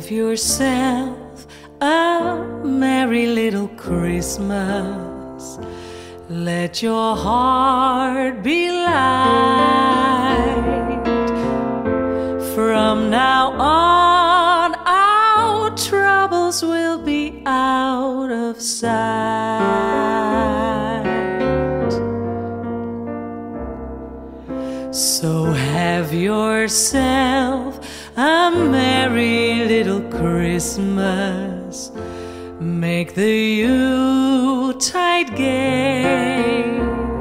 Have yourself a merry little Christmas. Let your heart be light. From now on, our troubles will be out of sight. So have yourself a merry little Christmas. Make the Yuletide gay.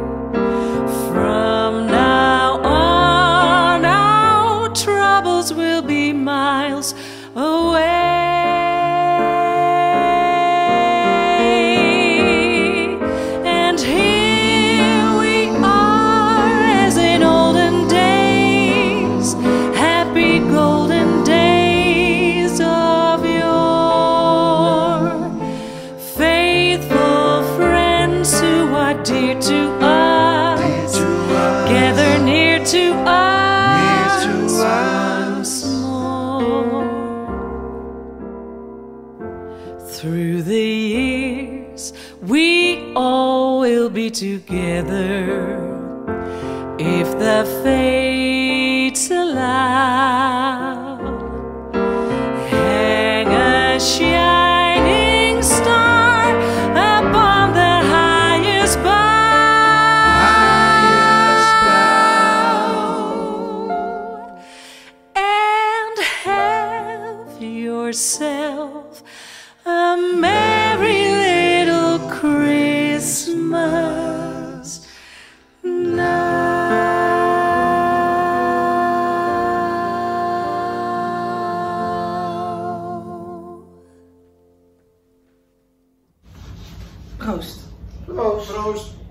From now on, our troubles will be miles away. And here we are, as in olden days, happy golden days of yore. Faithful friends who are dear to us, gather near to us once more. Through the years, we all will be together, if the fates allow. Hang a shining star upon the highest bough, and have yourself a merry little Christmas now. Proost. Proost. Proost.